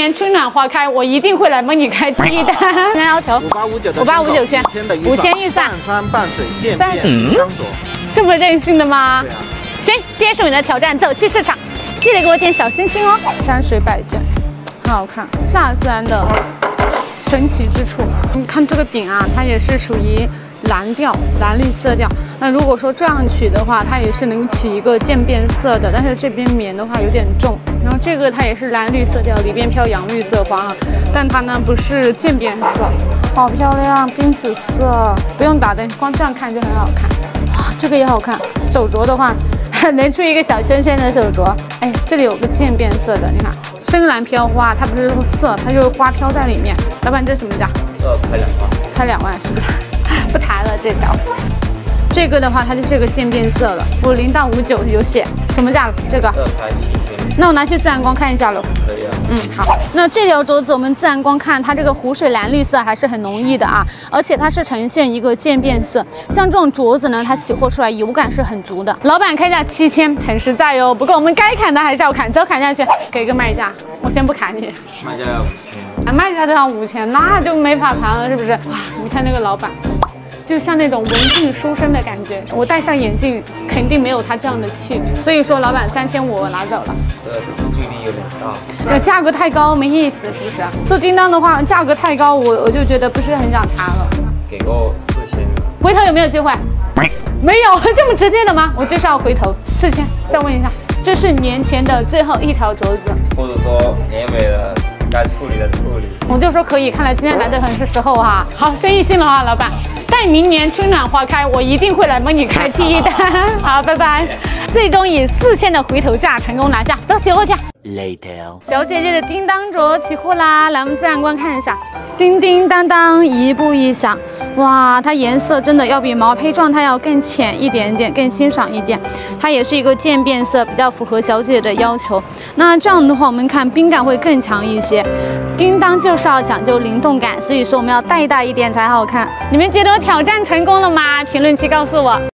年春暖花开，我一定会来帮你开第一单。现在要求5859圈，5000预算， 上山伴水渐变刚着。 这么任性的吗？ 对啊。 行，接受你的挑战，走进市场，记得给我点小心心哦。山水摆件，很好看，大自然的神奇之处。你看这个饼啊，它也是属于蓝调、蓝绿色调。那如果说这样取的话，它也是能取一个渐变色的，但是这边棉的话有点重。然后这个它也是蓝绿色调，里边飘洋绿色花啊，但它呢不是渐变色，好漂亮，冰紫色，不用打灯，光这样看就很好看。哇，这个也好看。手镯的话，能出一个小圈圈的手镯。哎，这里有个渐变色的，你看，深蓝飘花，它不是色，它就是花飘在里面。老板，这什么价？ 开2万。 开2万是不是？不谈了这条。这个的话，它就是个渐变色了，50到59有写，什么价了？这个开7000。 那我拿去自然光看一下喽。 可以啊。 好。那这条镯子我们自然光看，它这个湖水蓝绿色还是很浓郁的啊，而且它是呈现一个渐变色。像这种镯子呢，它起货出来油感是很足的。老板开价7000，很实在哟。不过我们该砍的还是要砍，走砍下去，给个卖价，我先不砍你。 卖价5000。 卖价都要5000，那就没法谈了，是不是？哇，你看那个老板。就像那种文静书生的感觉，我戴上眼镜肯定没有他这样的气质。所以说，老板3500我拿走了。 距离有点大。 这价格太高没意思，是不是？做叮当的话，价格太高，我就觉得不是很想谈了。 给个4000。 回头有没有机会？没有，这么直接的吗？我就是要回头4000。再问一下，这是年前的最后一条镯子， 或者说年尾了，该处理的处理。 我就说可以，看来今天来的很是时候哈。好，生意兴隆啊，老板。待明年春暖花开，我一定会来帮你开第一单。好，拜拜。最终以4000的回头价成功拿下，走，起货去。 Later。 小姐姐的叮当镯起货啦，来我们自然光看一下，叮叮当当，一步一响。哇，它颜色真的要比毛坯状态要更浅一点点，更清爽一点。它也是一个渐变色，比较符合小姐的要求。那这样的话，我们看冰感会更强一些。叮当就是要讲究灵动感，所以说我们要带大一点才好看。你们觉得我挑战成功了吗？评论区告诉我。